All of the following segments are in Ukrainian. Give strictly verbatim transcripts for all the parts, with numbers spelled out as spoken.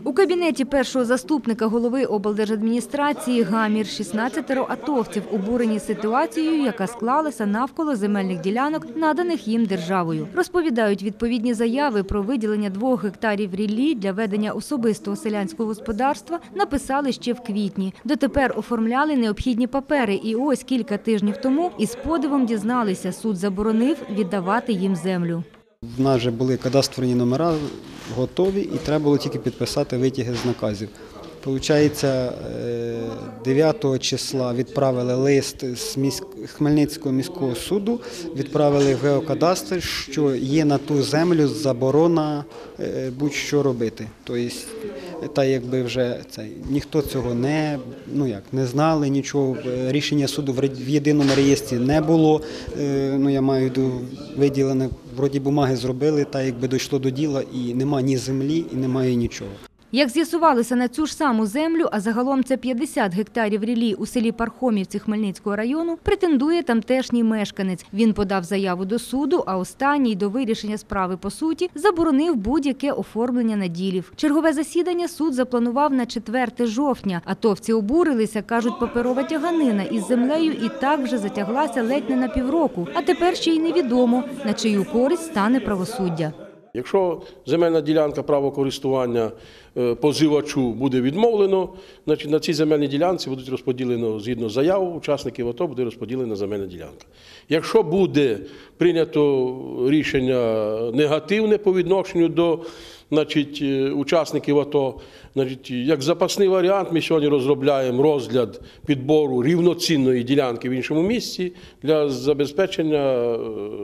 У кабінеті першого заступника голови облдержадміністрації гамір. шістнадцятеро атовців обурені ситуацією, яка склалася навколо земельних ділянок, наданих їм державою. Розповідають, відповідні заяви про виділення двох гектарів ріллі для ведення особистого селянського господарства написали ще в квітні. Дотепер оформляли необхідні папери і ось кілька тижнів тому із подивом дізналися, суд заборонив віддавати їм землю. В нас вже були кадастрові номера готові і треба було тільки підписати витяги з наказів. Получається, дев'ятого числа відправили лист з Хмельницького міського суду, відправили в геокадастр, що є на ту землю заборона будь-що робити. Тобто, та якби вже це, ніхто цього не, ну як, не знали, нічого, рішення суду в єдиному реєстрі не було. Ну, я маю в виду, виділені, вроді бумаги зробили, та якби дійшло до діла і нема ні землі, і немає нічого. Як з'ясувалося, на цю ж саму землю, а загалом це п'ятдесят гектарів ріллі у селі Пархомівці Хмельницького району, претендує тамтешній мешканець. Він подав заяву до суду, а останній до вирішення справи по суті заборонив будь-яке оформлення наділів. Чергове засідання суд запланував на четверте жовтня. Атовці обурилися, кажуть, паперова тяганина із землею і так вже затяглася ледь не на півроку. А тепер ще й невідомо, на чию користь стане правосуддя. Якщо земельна ділянка право користування позивачу буде відмовлено, значить на цій земельній ділянці будуть розподілено згідно заяв учасників АТО, буде розподілена земельна ділянка. Якщо буде прийнято рішення негативне по відношенню до значить, учасників АТО, значить, як запасний варіант ми сьогодні розробляємо розгляд підбору рівноцінної ділянки в іншому місці для забезпечення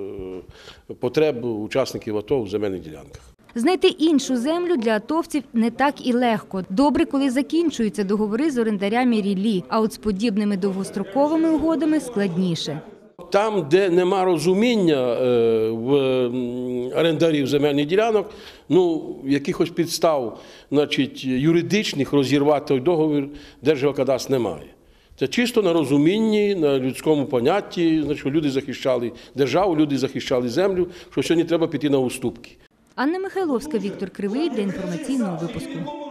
потреб учасників АТО в земельних ділянках. Знайти іншу землю для атовців не так і легко. Добре, коли закінчуються договори з орендарями ріллі, а от з подібними довгостроковими угодами складніше. Там, де нема розуміння в орендарів земельних ділянок, ну, якихось підстав, значить, юридичних розірвати той договір Держгеокадастр немає. Це чисто на розумінні, на людському понятті, значить, люди захищали державу, люди захищали землю, що сьогодні треба піти на уступки. Анна Михайловська, Віктор Кривий для інформаційного випуску.